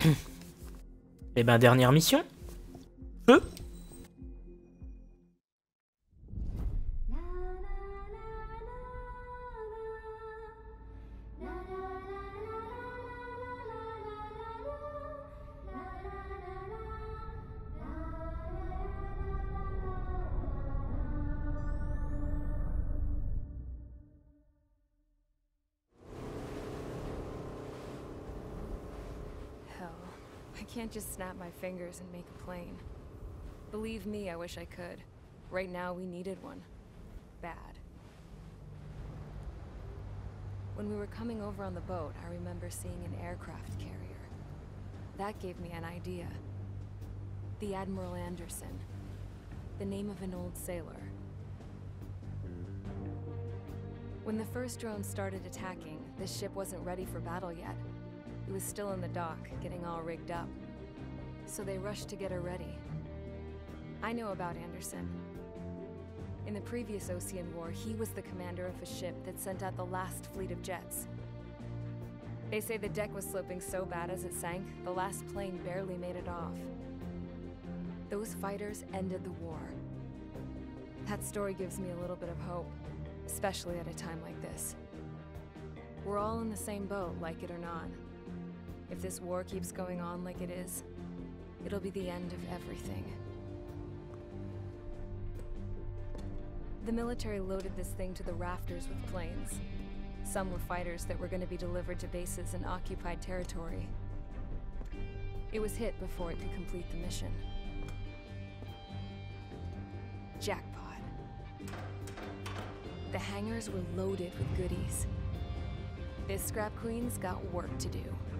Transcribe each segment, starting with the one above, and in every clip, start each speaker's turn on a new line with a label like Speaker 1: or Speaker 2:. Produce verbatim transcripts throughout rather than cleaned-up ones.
Speaker 1: Et ben, dernière mission. Feu.
Speaker 2: I can't just snap my fingers and make a plane. Believe me, I wish I could. Right now, we needed one. Bad. When we were coming over on the boat, I remember seeing an aircraft carrier. That gave me an idea. The Admiral Anderson. The name of an old sailor. When the first drone started attacking, the ship wasn't ready for battle yet. It was still in the dock, getting all rigged up. So they rushed to get her ready. I know about Anderson. In the previous Osean War, he was the commander of a ship that sent out the last fleet of jets. They say the deck was sloping so bad as it sank, the last plane barely made it off. Those fighters ended the war. That story gives me a little bit of hope, especially at a time like this. We're all in the same boat, like it or not. If this war keeps going on like it is, it'll be the end of everything. The military loaded this thing to the rafters with planes. Some were fighters that were going to be delivered to bases in occupied territory. It was hit before it could complete the mission. Jackpot. The hangars were loaded with goodies. This Scrap Queen's got work to do.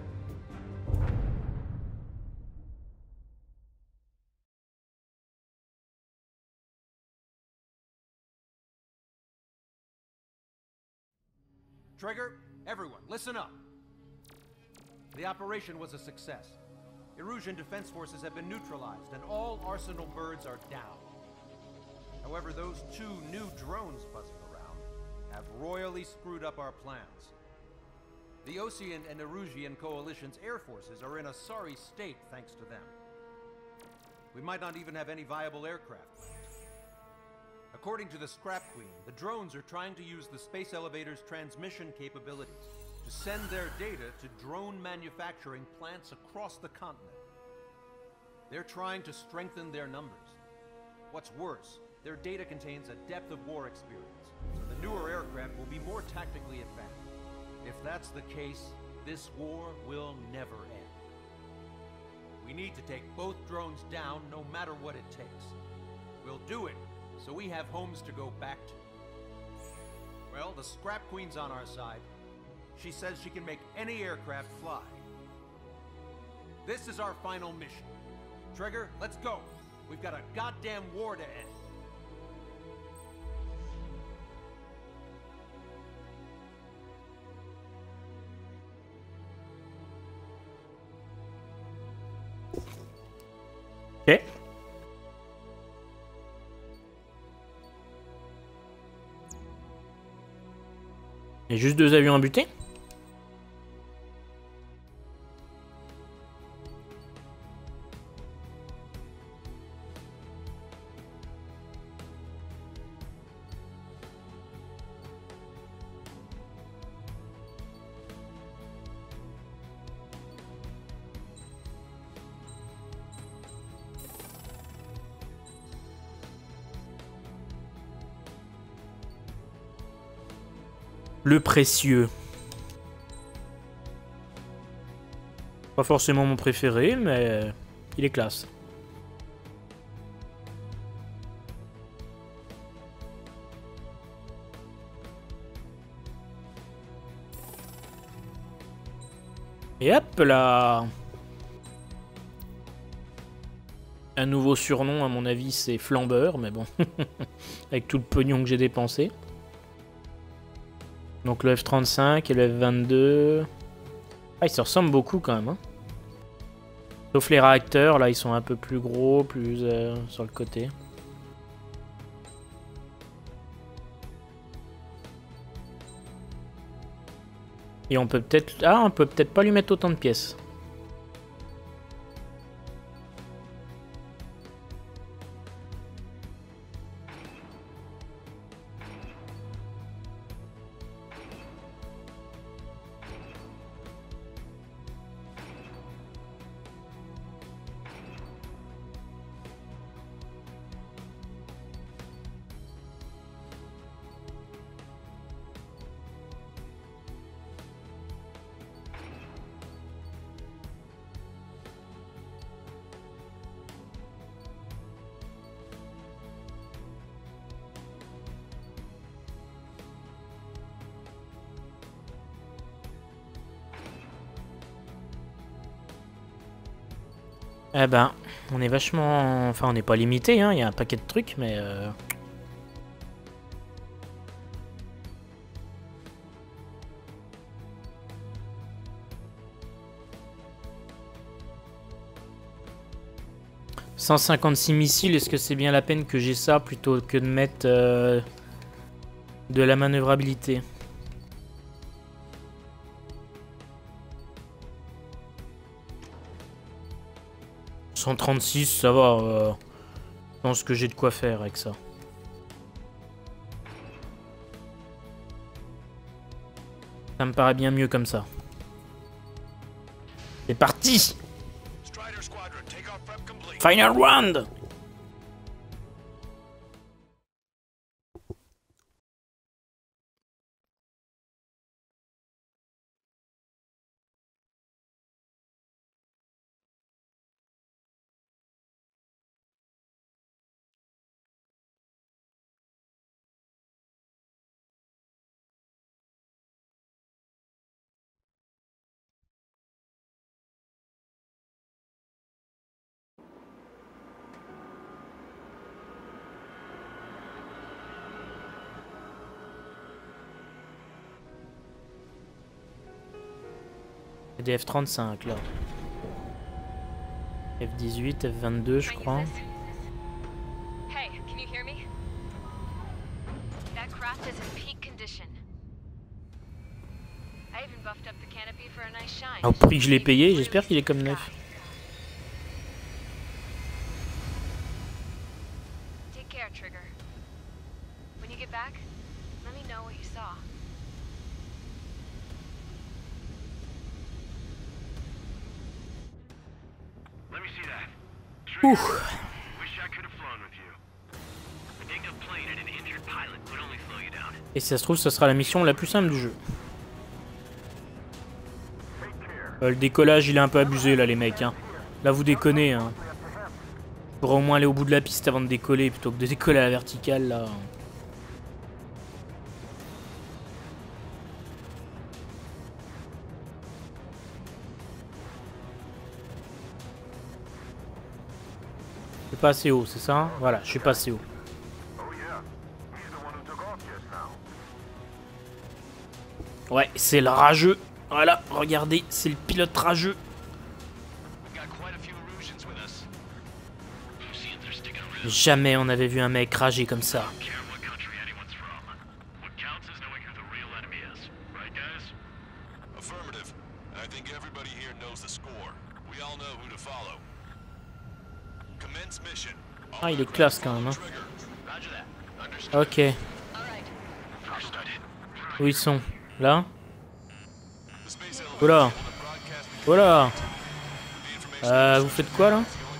Speaker 3: Trigger, everyone, listen up. The operation was a success. Erusian defense forces have been neutralized, and all Arsenal birds are down. However, those two new drones buzzing around have royally screwed up our plans. The Osean and Erusian coalition's air forces are in a sorry state thanks to them. We might not even have any viable aircraft left. According to the Scrap Queen, the drones are trying to use the space elevator's transmission capabilities to send their data to drone manufacturing plants across the continent. They're trying to strengthen their numbers. What's worse, their data contains a depth of war experience, so the newer aircraft will be more tactically advanced. If that's the case, this war will never end. We need to take both drones down no matter what it takes. We'll do it so we have homes to go back to. Well, the Scrap Queen's on our side. She says she can make any aircraft fly. This is our final mission. Trigger, let's go. We've got a goddamn war to end.
Speaker 1: Ok. Il y a juste deux avions à buter. Le précieux. Pas forcément mon préféré, mais il est classe. Et hop là. Un nouveau surnom, à mon avis, c'est Flambeur, mais bon. Avec tout le pognon que j'ai dépensé. Donc le F trente-cinq et le F vingt-deux... Ah, ils se ressemblent beaucoup quand même. Hein. Sauf les réacteurs, là, ils sont un peu plus gros, plus euh, sur le côté. Et on peut peut-être... Ah, on peut peut-être pas lui mettre autant de pièces. Eh ben, on est vachement... Enfin, on n'est pas limité, hein. Il y a un paquet de trucs, mais... Euh... cent cinquante-six missiles, est-ce que c'est bien la peine que j'ai ça plutôt que de mettre euh, de la manœuvrabilité? cent trente-six, ça va. Euh, je pense que j'ai de quoi faire avec ça. Ça me paraît bien mieux comme ça. C'est parti! Final round! Des F trente-cinq là. F dix-huit, F vingt-deux je crois.
Speaker 2: Hey, can you hear me? That craft is in peak condition. I even buffed up the canopy for a nice shine.
Speaker 1: Au prix que je l'ai payé, j'espère qu'il est comme neuf.
Speaker 2: Take care, Trigger. When you get back, let me know what you saw.
Speaker 1: Ouh. Et si ça se trouve, ça sera la mission la plus simple du jeu. Euh, le décollage, il est un peu abusé là, les mecs. Hein. Là, vous déconnez. Hein. Faudra au moins aller au bout de la piste avant de décoller plutôt que de décoller à la verticale là. Je suis pas assez haut, c'est ça? Voilà, je suis pas assez haut. Ouais, c'est le rageux. Voilà, regardez, c'est le pilote rageux. Jamais on avait vu un mec rager comme ça. Ah, il est classe quand même. Hein. Ok. Où ils sont? Là? Oula. Oula. Euh, vous faites quoi là?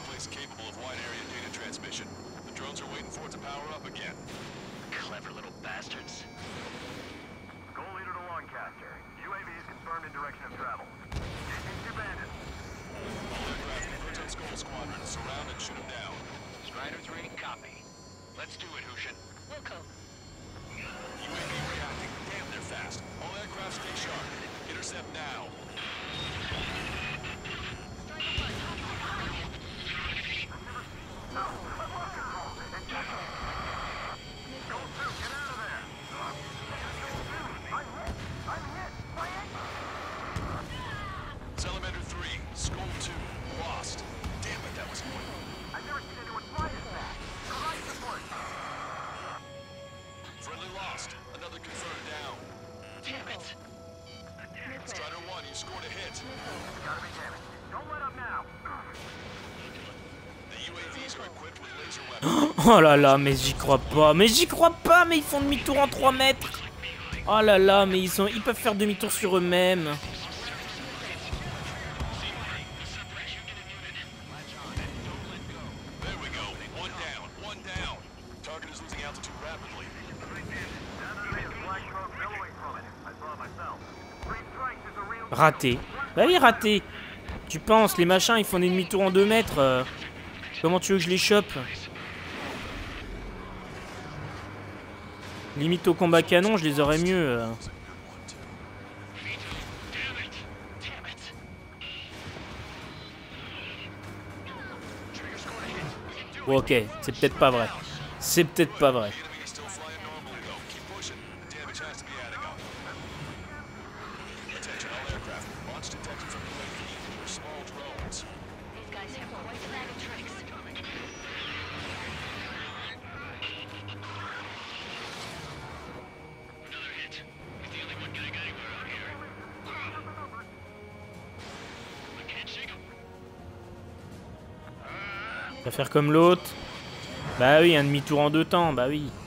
Speaker 1: Oh là là, mais j'y crois pas, mais j'y crois pas, mais ils font demi-tour en trois mètres. Oh là là, mais ils, sont, ils peuvent faire demi-tour sur eux-mêmes. Raté. Bah oui, raté. Tu penses, les machins, ils font des demi-tours en deux mètres. Euh, comment tu veux que je les chope? Limite au combat canon, je les aurais mieux. Euh. Bon, ok, c'est peut-être pas vrai. C'est peut-être pas vrai. Va faire comme l'autre. Bah oui, un demi-tour en deux temps, bah oui.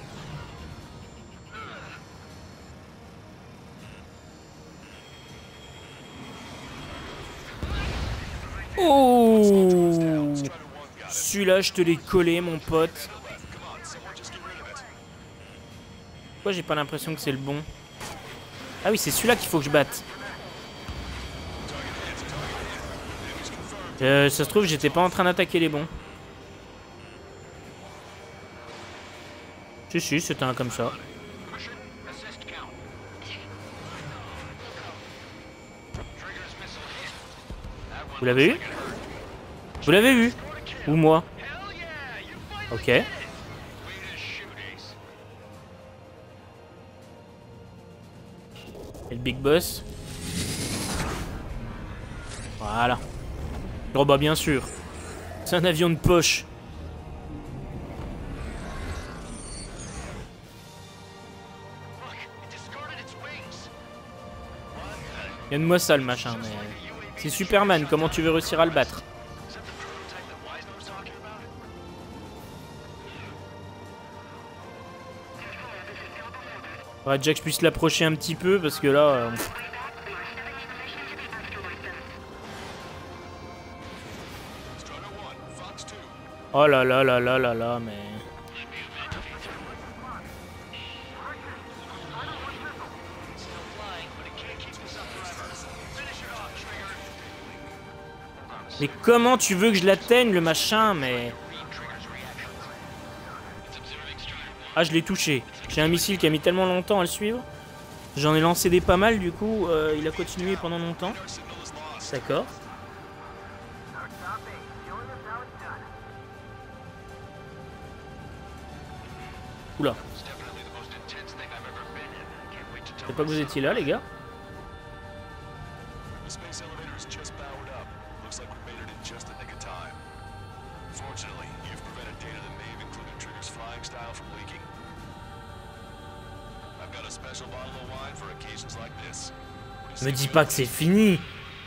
Speaker 1: Oh, celui-là, je te l'ai collé, mon pote. Pourquoi j'ai pas l'impression que c'est le bon? Ah oui, c'est celui-là qu'il faut que je batte. Euh, ça se trouve, j'étais pas en train d'attaquer les bons. Si, si, c'était un comme ça. Vous l'avez eu? Vous l'avez eu? Ou moi? Ok. Et le Big Boss? Voilà. Oh bah bien sûr. C'est un avion de poche. Donne-moi ça le machin, mais... C'est Superman, comment tu veux réussir à le battre? Faudrait déjà que je puisse l'approcher un petit peu, parce que là... Euh... Oh là là là là là là, mais... Mais comment tu veux que je l'atteigne, le machin, mais... Ah, je l'ai touché. J'ai un missile qui a mis tellement longtemps à le suivre. J'en ai lancé des pas mal, du coup, euh, il a continué pendant longtemps. D'accord. Oula. Je sais pas que vous étiez là, les gars. Me dis pas que c'est fini.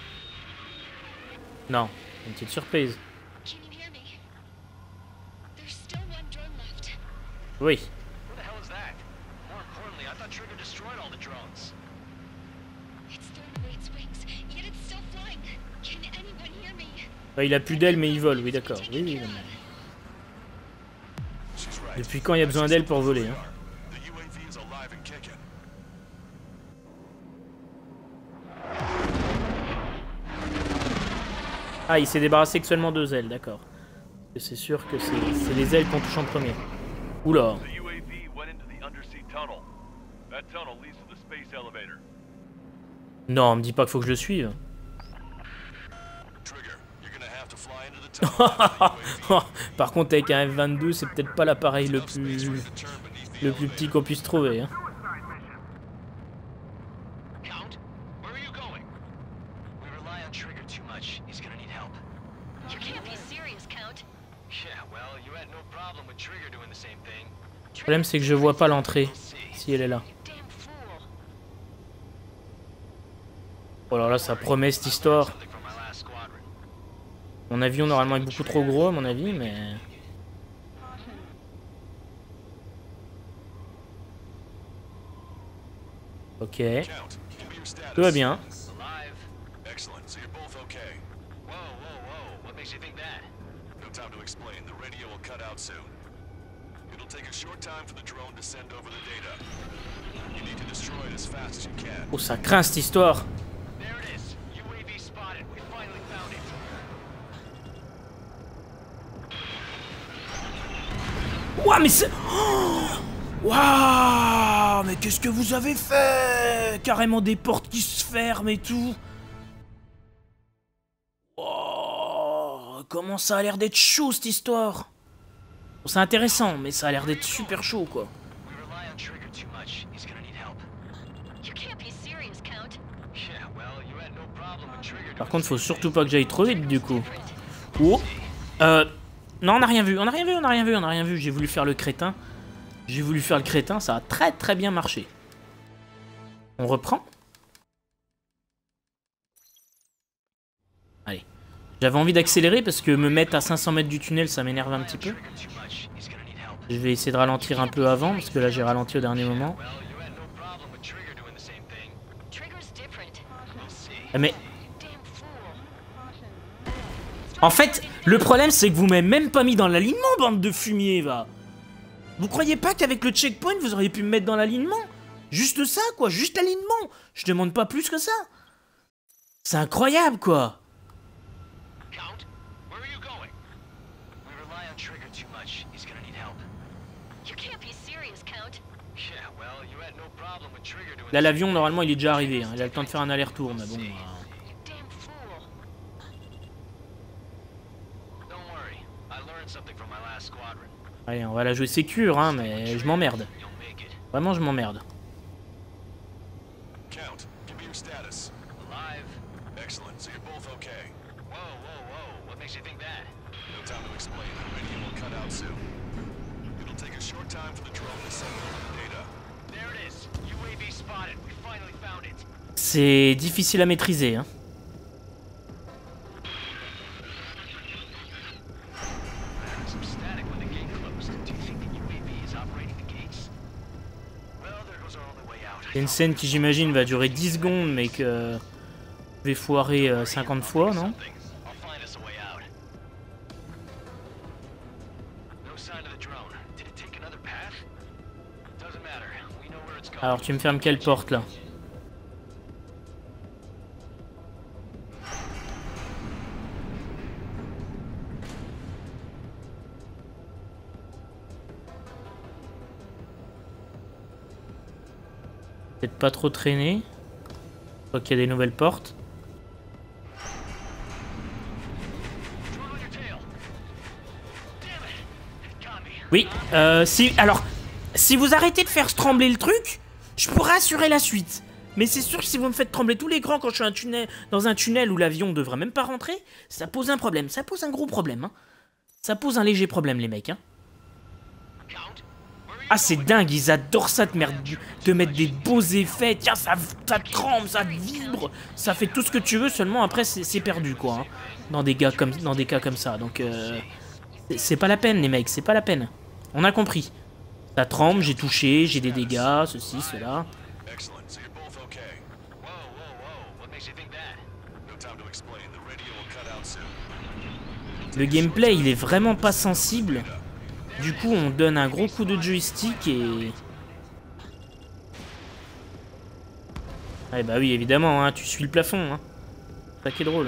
Speaker 1: Non, une petite surprise. Oui. Bah, il a plus d'ailes mais il vole, oui d'accord. Oui, oui, mais... Depuis quand il y a besoin d'ailes pour voler, hein? Ah, il s'est débarrassé que seulement deux ailes, d'accord. C'est sûr que c'est les ailes qu'on touche en premier. Oula. Non, me dis pas qu'il faut que je le suive. Par contre, avec un F vingt-deux, c'est peut-être pas l'appareil le plus le plus petit qu'on puisse trouver, hein. Le problème, c'est que je vois pas l'entrée, si elle est là. Oh là là, ça promet cette histoire. Mon avion, normalement, est beaucoup trop gros, à mon avis, mais... Ok. Tout va bien. Oh, ça craint cette histoire. Ouah, mais c'est... Waouh, mais qu'est-ce que vous avez fait? Carrément des portes qui se ferment et tout. Oh, comment ça a l'air d'être chaud cette histoire. C'est intéressant, mais ça a l'air d'être super chaud, quoi. Par contre, faut surtout pas que j'aille trop vite, du coup. Oh. Euh... Non, on n'a rien vu, on n'a rien vu, on n'a rien vu, on n'a rien vu. J'ai voulu faire le crétin. J'ai voulu faire le crétin, ça a très très bien marché. On reprend? Allez. J'avais envie d'accélérer parce que me mettre à cinq cents mètres du tunnel, ça m'énerve un petit peu. Je vais essayer de ralentir un peu avant, parce que là j'ai ralenti au dernier moment. Mais... En fait, le problème c'est que vous m'avez même pas mis dans l'alignement, bande de fumier, va. Vous croyez pas qu'avec le checkpoint, vous auriez pu me mettre dans l'alignement? Juste ça, quoi, juste l'alignement. Je demande pas plus que ça. C'est incroyable, quoi. Là, l'avion, normalement, il est déjà arrivé. Hein. Il a le temps de faire un aller-retour, mais bon... Euh... Allez, on va la jouer sécure, hein, mais je m'emmerde. Vraiment, je m'emmerde. C'est difficile à maîtriser, hein. C'est une scène qui, j'imagine, va durer dix secondes, mais que je vais foirer euh, cinquante fois, non? Alors, tu me fermes quelle porte, là? Peut-être pas trop traîner. Je crois qu'il y a des nouvelles portes. Oui, euh, si... Alors, si vous arrêtez de faire trembler le truc, je pourrais assurer la suite. Mais c'est sûr que si vous me faites trembler tous les crans quand je suis un tunnel, dans un tunnel où l'avion ne devrait même pas rentrer, ça pose un problème. Ça pose un gros problème, hein. Ça pose un léger problème, les mecs, hein. Ah, c'est dingue, ils adorent ça de, merde, de mettre des beaux effets. Tiens, ça, ça tremble, ça vibre, ça fait tout ce que tu veux, seulement après, c'est perdu, quoi. Hein, dans, des gars comme, dans des cas comme ça. Donc, euh, c'est pas la peine, les mecs, c'est pas la peine. On a compris. Ça tremble, j'ai touché, j'ai des dégâts, ceci, cela. Le gameplay, il est vraiment pas sensible. Du coup, on donne un gros coup de joystick et... Ah bah oui, évidemment, hein, tu suis le plafond. Hein. C'est ça qui est drôle.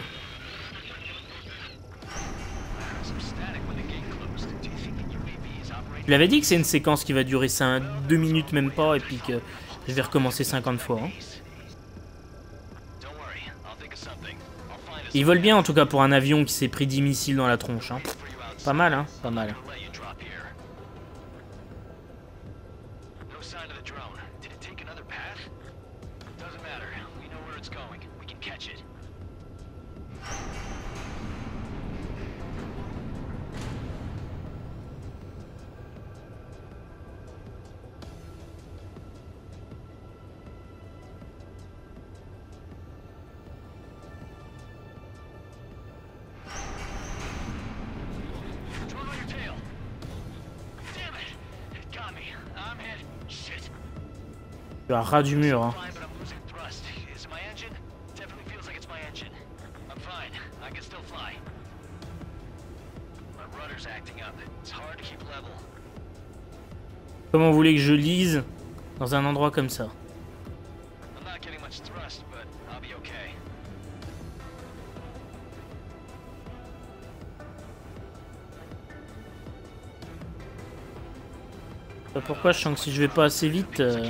Speaker 1: Je l'avais dit que c'est une séquence qui va durer cinq, deux minutes même pas et puis que je vais recommencer cinquante fois. Hein. Ils volent bien en tout cas pour un avion qui s'est pris dix missiles dans la tronche. Hein. Pas mal, hein, pas mal. Je suis à ras du mur. Hein. Comment vous voulez que je lise dans un endroit comme ça? Pourquoi je sens que si je vais pas assez vite... Euh...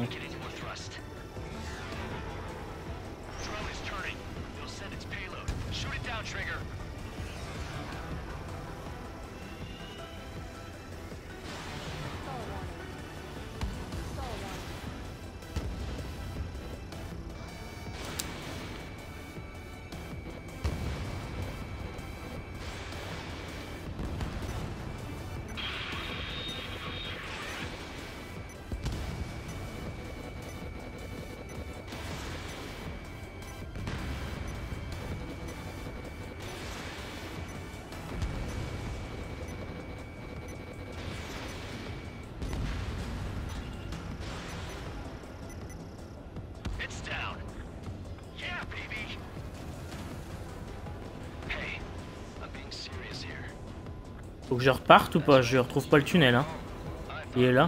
Speaker 1: Faut que je reparte ou pas? Je retrouve pas le tunnel, hein. Il est là.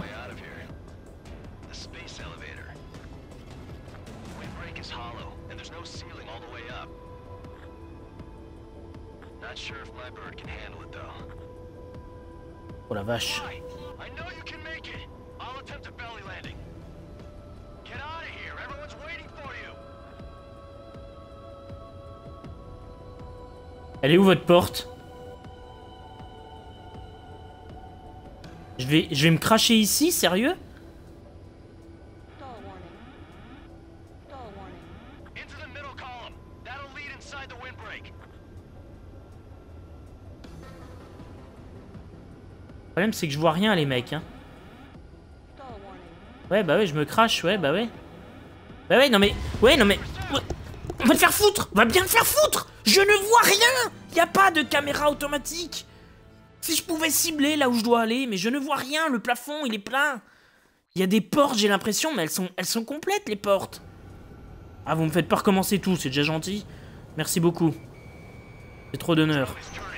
Speaker 1: Oh la vache. Elle est où votre porte? Je vais, je vais me cracher ici, sérieux? Le problème c'est que je vois rien les mecs, hein. Ouais bah ouais, je me crache, ouais bah ouais. Bah ouais, non mais... Ouais, non mais... On va te faire foutre! On va bien te faire foutre! Je ne vois rien! Y a pas de caméra automatique! Si je pouvais cibler là où je dois aller, mais je ne vois rien, le plafond il est plein. Il y a des portes, j'ai l'impression, mais elles sont, elles sont complètes les portes. Ah, vous me faites pas recommencer tout, c'est déjà gentil. Merci beaucoup. C'est trop d'honneur.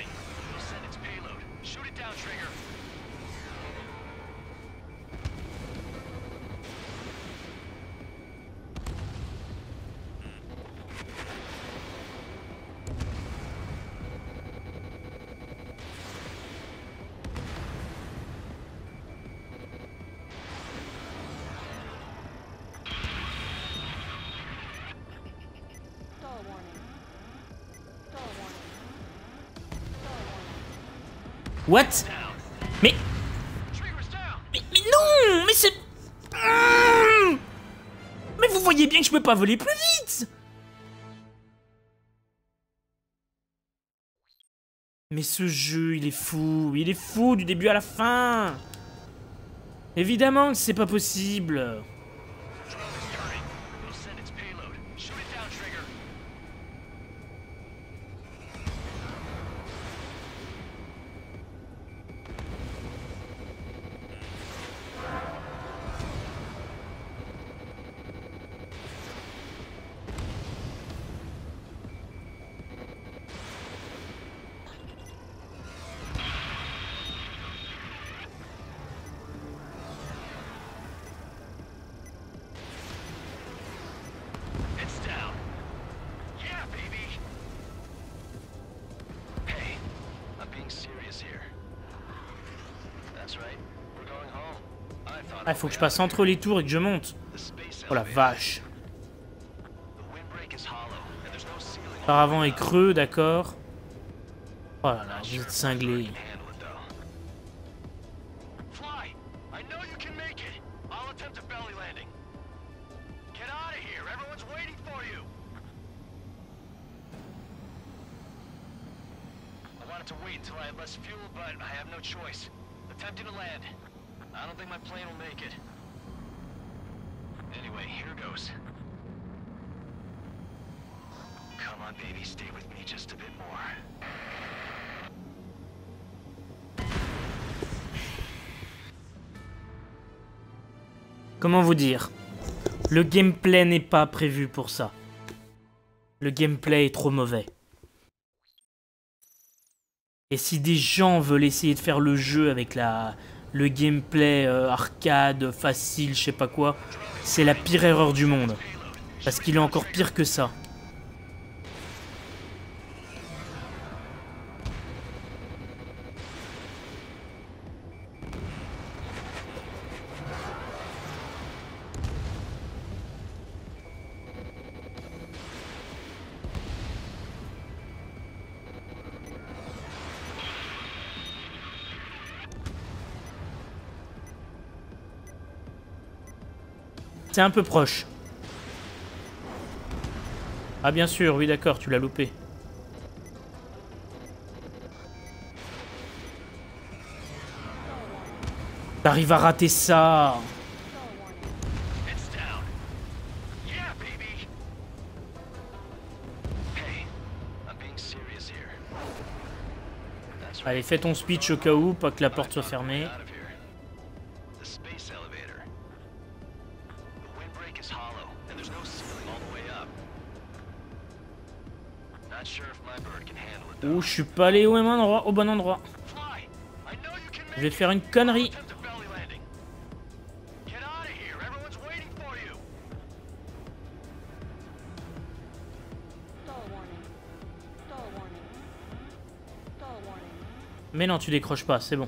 Speaker 1: What? Mais... mais... Mais non! Mais c'est... Mais vous voyez bien que je peux pas voler plus vite! Mais ce jeu, il est fou. Il est fou du début à la fin. Évidemment que c'est pas possible. Ah, faut que je passe entre les tours et que je monte. Oh la vache. Par avant est creux, d'accord. Oh là là, vous êtes cinglé.
Speaker 4: I don't think my plane will make it. Anyway, here goes. Come on, baby, stay with me just a bit more.
Speaker 1: Comment vous dire? Le gameplay n'est pas prévu pour ça. Le gameplay est trop mauvais. Et si des gens veulent essayer de faire le jeu avec la... le gameplay euh, arcade, facile, je sais pas quoi, c'est la pire erreur du monde. Parce qu'il est encore pire que ça. C'est un peu proche. Ah bien sûr, oui d'accord, tu l'as loupé. T'arrives à rater ça. Allez, fais ton speech au cas où, pas que la porte soit fermée. Ouh, je suis pas allé au même endroit, au bon endroit. Je vais faire une connerie. Mais non, tu décroches pas, c'est bon.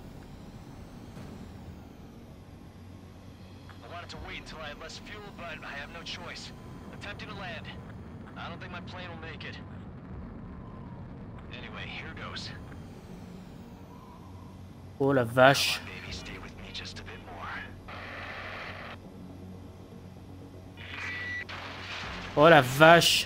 Speaker 1: Oh la vache. Oh la vache.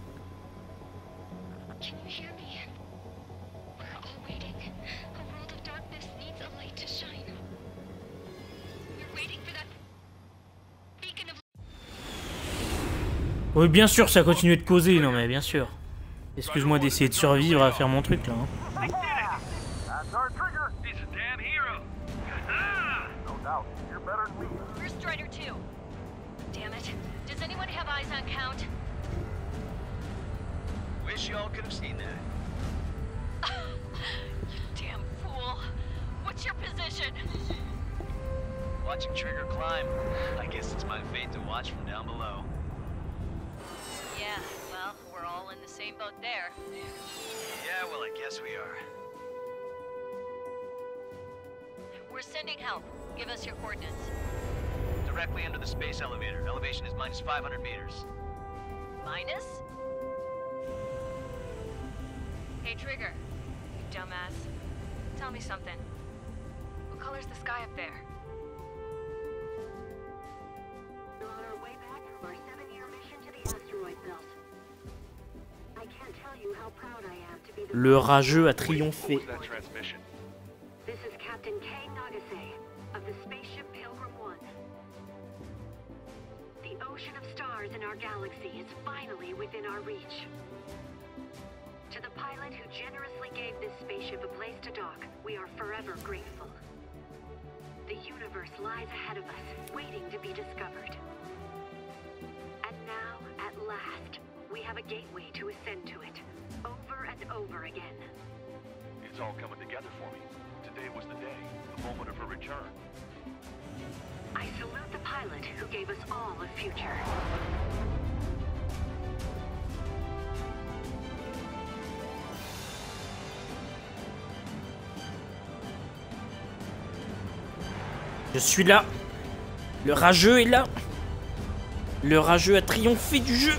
Speaker 1: Oui, bien sûr, ça continue de causer, non mais bien sûr. Excuse-moi d'essayer de survivre à faire mon truc là. Hein.
Speaker 4: Wish y'all could have seen that.
Speaker 5: You damn fool. What's your position?
Speaker 4: Watching Trigger climb. I guess it's my fate to watch from down below.
Speaker 5: Yeah, well, we're all in the same boat there.
Speaker 4: Yeah, well, I guess we are.
Speaker 5: We're sending help. Give us your coordinates.
Speaker 4: Directly under the space elevator. Elevation is minus five hundred meters.
Speaker 5: Minus? Hey, Trigger. You dumbass. Tell me something. What color's the sky up there?
Speaker 6: We're on our way back from our seven-year mission to the asteroid belt. I can't tell you how proud I am to be the...
Speaker 1: Le rageux a triomphé.
Speaker 6: This is Captain Kay Nagase of the spaceship Pilgrim One. The ocean of stars in our galaxy is finally within our reach. To the pilot who generously gave this spaceship a place to dock, we are forever grateful. The universe lies ahead of us, waiting to be discovered. And now, at last, we have a gateway to ascend to it, over and over again.
Speaker 7: It's all coming together for me. Today was the day, the moment of her return.
Speaker 6: I salute the pilot who gave us all a future.
Speaker 1: Je suis là. Le rageux est là. Le rageux a triomphé du jeu.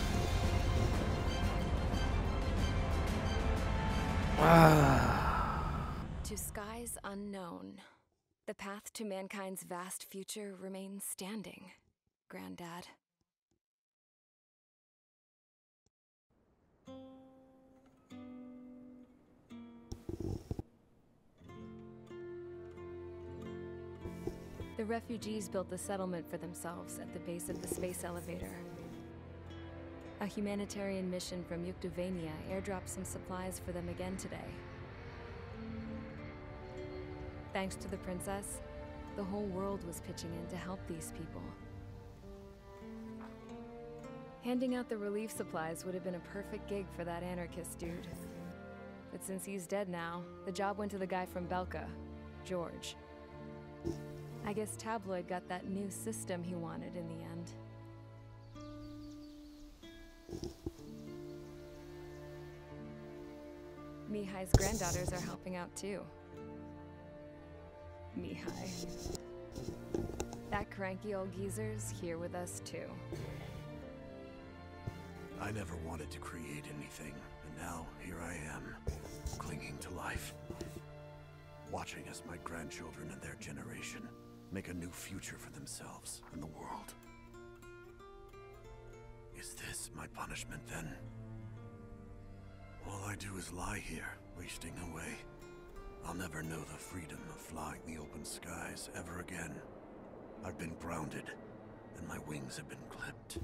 Speaker 1: Ah.
Speaker 2: To skies unknown, the path to mankind's vast future remains standing, Granddad. The refugees built a settlement for themselves at the base of the space elevator. A humanitarian mission from Yuktovania airdropped some supplies for them again today. Thanks to the princess, the whole world was pitching in to help these people. Handing out the relief supplies would have been a perfect gig for that anarchist dude. But since he's dead now, the job went to the guy from Belka, George. I guess Tabloid got that new system he wanted in the end. Mihai's granddaughters are helping out too. Mihai. That cranky old geezer's here with us too.
Speaker 8: I never wanted to create anything, and now here I am, clinging to life. Watching as my grandchildren and their generation make a new future for themselves and the world. Is this my punishment then? All I do is lie here, wasting away. I'll never know the freedom of flying the open skies ever again. I've been grounded, and my wings have been clipped.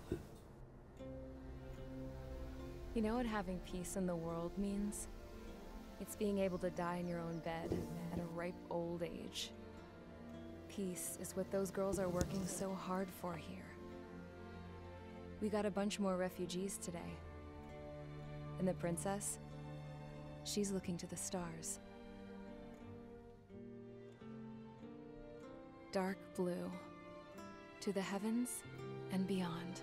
Speaker 2: You know what having peace in the world means? It's being able to die in your own bed at a ripe old age. Peace is what those girls are working so hard for here. We got a bunch more refugees today. And the princess? She's looking to the stars. dark blue, to the heavens and beyond.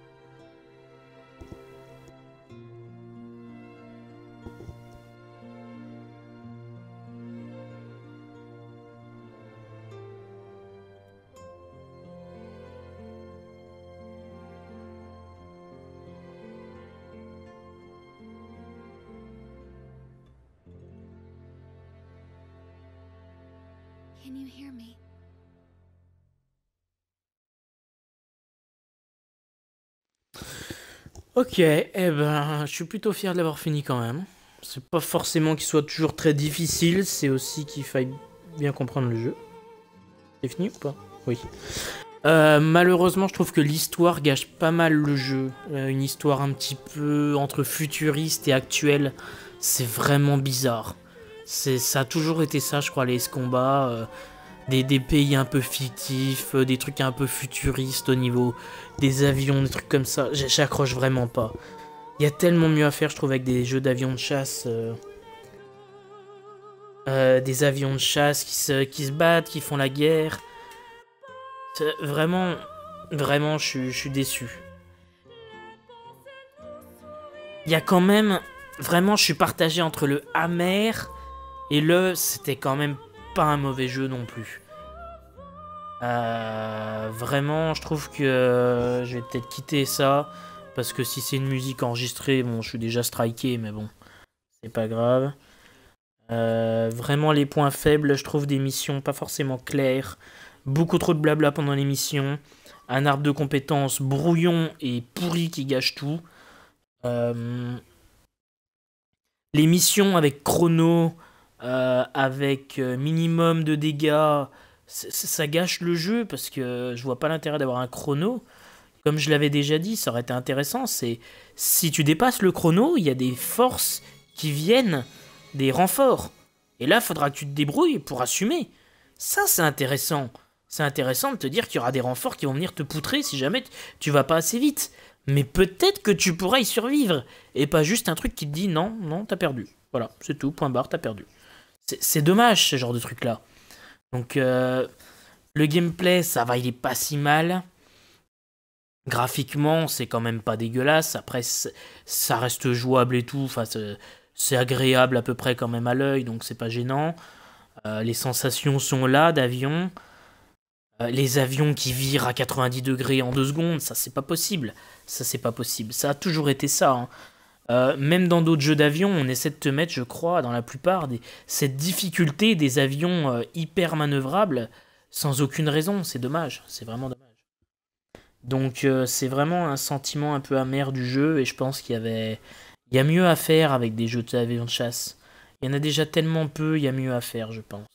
Speaker 6: Can you hear me?
Speaker 1: Ok, eh ben, je suis plutôt fier de l'avoir fini quand même. C'est pas forcément qu'il soit toujours très difficile, c'est aussi qu'il faille bien comprendre le jeu. C'est fini ou pas? Oui. Euh, malheureusement, je trouve que l'histoire gâche pas mal le jeu. Euh, une histoire un petit peu entre futuriste et actuelle, c'est vraiment bizarre. C'est, ça a toujours été ça, je crois, les combats. Euh, des, des pays un peu fictifs, euh, des trucs un peu futuristes au niveau des avions, des trucs comme ça. J'accroche vraiment pas. Il y a tellement mieux à faire, je trouve, avec des jeux d'avions de chasse. Euh, euh, des avions de chasse qui se, qui se battent, qui font la guerre. Vraiment, vraiment, je suis, je suis déçu. Il y a quand même... Vraiment, je suis partagé entre le amer et le... C'était quand même pas un mauvais jeu non plus. Euh, vraiment, je trouve que euh, je vais peut-être quitter ça. Parce que si c'est une musique enregistrée, bon, je suis déjà striké, mais bon, c'est pas grave. Euh, vraiment, les points faibles, je trouve des missions pas forcément claires. Beaucoup trop de blabla pendant les missions. Un arbre de compétences brouillon et pourri qui gâche tout. Euh, les missions avec chrono, euh, avec minimum de dégâts, ça gâche le jeu parce que je vois pas l'intérêt d'avoir un chrono. Comme je l'avais déjà dit, ça aurait été intéressant. C'est si tu dépasses le chrono, il y a des forces qui viennent, des renforts. Et là, il faudra que tu te débrouilles pour assumer. Ça, c'est intéressant. C'est intéressant de te dire qu'il y aura des renforts qui vont venir te poutrer si jamais tu vas pas assez vite. Mais peut-être que tu pourras y survivre. Et pas juste un truc qui te dit non, non, t'as perdu. Voilà, c'est tout, point barre, t'as perdu. C'est dommage ce genre de truc-là. Donc, euh, le gameplay, ça va, il est pas si mal. Graphiquement, c'est quand même pas dégueulasse. Après, ça reste jouable et tout. Enfin, c'est agréable à peu près quand même à l'œil, donc c'est pas gênant. Euh, les sensations sont là d'avion. Euh, les avions qui virent à quatre-vingt-dix degrés en deux secondes, ça c'est pas possible. Ça c'est pas possible. Ça a toujours été ça. Hein. Euh, même dans d'autres jeux d'avion, on essaie de te mettre, je crois, dans la plupart, des, cette difficulté des avions euh, hyper manœuvrables sans aucune raison. C'est dommage. C'est vraiment dommage. Donc euh, c'est vraiment un sentiment un peu amer du jeu et je pense qu'il y avait... Il y a mieux à faire avec des jeux d'avion de chasse. Il y en a déjà tellement peu, il y a mieux à faire, je pense.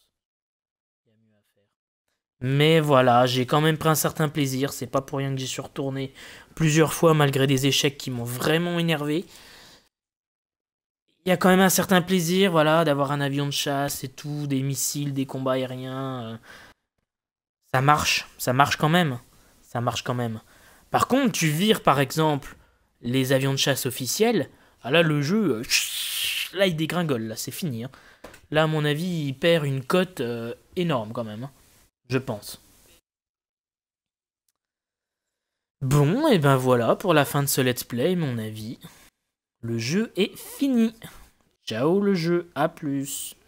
Speaker 1: Mais voilà, j'ai quand même pris un certain plaisir. C'est pas pour rien que j'y suis retourné plusieurs fois malgré des échecs qui m'ont vraiment énervé. Il y a quand même un certain plaisir, voilà, d'avoir un avion de chasse et tout, des missiles, des combats aériens. Ça marche, ça marche quand même. Ça marche quand même. Par contre, tu vires par exemple les avions de chasse officiels. Ah là, le jeu, là, il dégringole, là, c'est fini. Hein. Là, à mon avis, il perd une cote euh, énorme quand même. Hein. Je pense. Bon, et ben voilà pour la fin de ce let's play, mon avis. Le jeu est fini. Ciao le jeu, à plus.